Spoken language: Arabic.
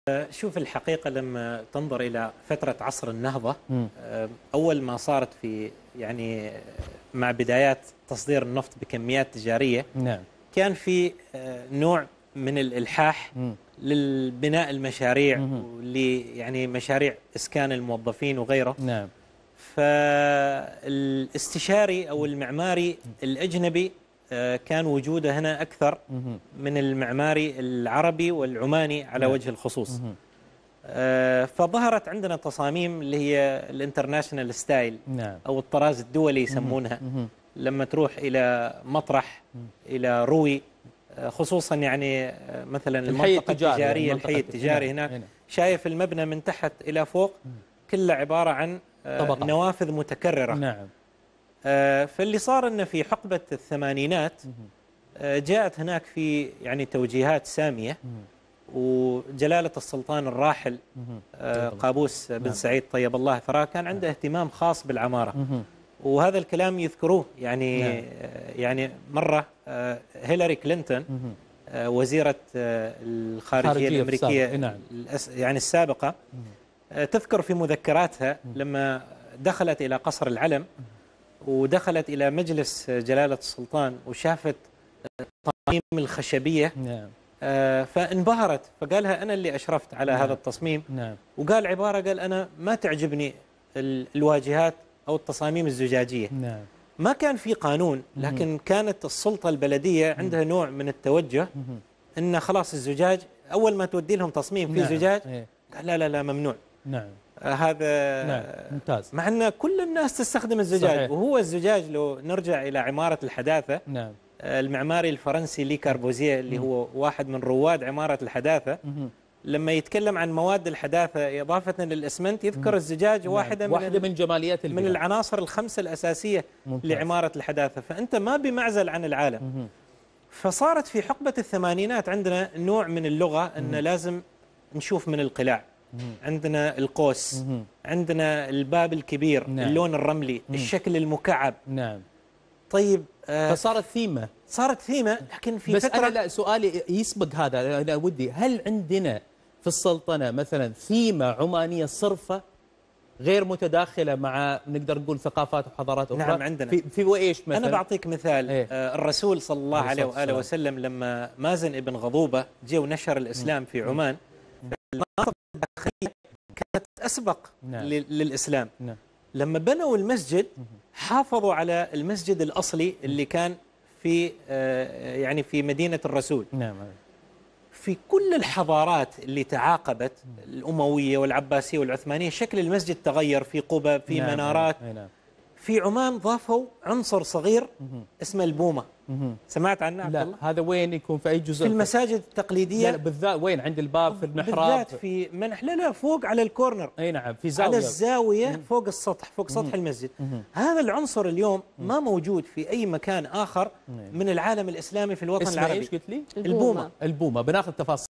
شوف الحقيقة لما تنظر إلى فترة عصر النهضة، مم. أول ما صارت في يعني مع بدايات تصدير النفط بكميات تجارية، نعم. كان في نوع من الإلحاح مم. للبناء المشاريع مم. يعني مشاريع إسكان الموظفين وغيره. نعم. فالاستشاري أو المعماري الأجنبي كان وجوده هنا أكثر مم. من المعماري العربي والعماني على نعم. وجه الخصوص. مم. فظهرت عندنا تصاميم اللي هي الانترناشنال ستايل نعم. أو الطراز الدولي يسمونها. مم. لما تروح إلى مطرح، إلى روي، خصوصا يعني مثلا المنطقة التجارية، الحي التجاري هناك، شايف المبنى من تحت إلى فوق كله عبارة عن طبقات. نوافذ متكررة. نعم. فاللي صار أنه في حقبة الثمانينات جاءت هناك في يعني توجيهات سامية، وجلالة السلطان الراحل قابوس بن سعيد طيب الله ثراه كان عنده اهتمام خاص بالعمارة. وهذا الكلام يذكروه يعني يعني مرة هيلاري كلينتون وزيرة الخارجية الأمريكية يعني السابقة تذكر في مذكراتها لما دخلت إلى قصر العلم ودخلت إلى مجلس جلالة السلطان وشافت التصاميم الخشبية، فانبهرت، فقالها أنا اللي أشرفت على هذا التصميم. وقال عبارة، قال أنا ما تعجبني الواجهات أو التصاميم الزجاجية. ما كان في قانون، لكن كانت السلطة البلدية عندها نوع من التوجه إن خلاص الزجاج أول ما تودي لهم تصميم في زجاج قال لا لا لا ممنوع. هذا ممتاز. مع أن كل الناس تستخدم الزجاج. صحيح. وهو الزجاج لو نرجع إلى عمارة الحداثة، المعماري الفرنسي لي كاربوزيه اللي هو واحد من رواد عمارة الحداثة، لما يتكلم عن مواد الحداثة إضافة للإسمنت يذكر الزجاج واحدة من جماليات من العناصر الخمسة الأساسية لعمارة الحداثة. فأنت ما بمعزل عن العالم. فصارت في حقبة الثمانينات عندنا نوع من اللغة أن لازم نشوف من القلاع. عندنا القوس، عندنا الباب الكبير، اللون الرملي، الشكل المكعب. طيب فصارت ثيمة. صارت ثيمة، لكن في بس فترة أنا لا سؤالي يسبق هذا. أنا ودي، هل عندنا في السلطنة مثلا ثيمة عمانية صرفة غير متداخلة مع نقدر نقول ثقافات وحضارات أخرى؟ نعم عندنا. في وإيش مثلا؟ أنا بعطيك مثال. الرسول صلى الله عليه وآله وسلم لما مازن ابن غضوبة جاء ونشر الإسلام في عمان، المناطق الداخلية كانت أسبق للإسلام. لما بنوا المسجد حافظوا على المسجد الأصلي اللي كان في يعني في مدينة الرسول. في كل الحضارات اللي تعاقبت، الأموية والعباسية والعثمانية، شكل المسجد تغير، في قبة، في منارات. في عمان ضافوا عنصر صغير اسمه البومة. سمعت عنه عبد الله؟ لا، هذا وين يكون؟ في أي جزء؟ في المساجد التقليدية. لا بالذات وين؟ عند الباب في المحراب؟ بالذات في لا فوق على الكورنر. اي نعم، في زاوية، على الزاوية فوق السطح، فوق سطح المسجد. هذا العنصر اليوم ما موجود في أي مكان آخر من العالم الإسلامي في الوطن العربي. ايش قلت لي؟ البومة. البومة. بناخذ تفاصيل.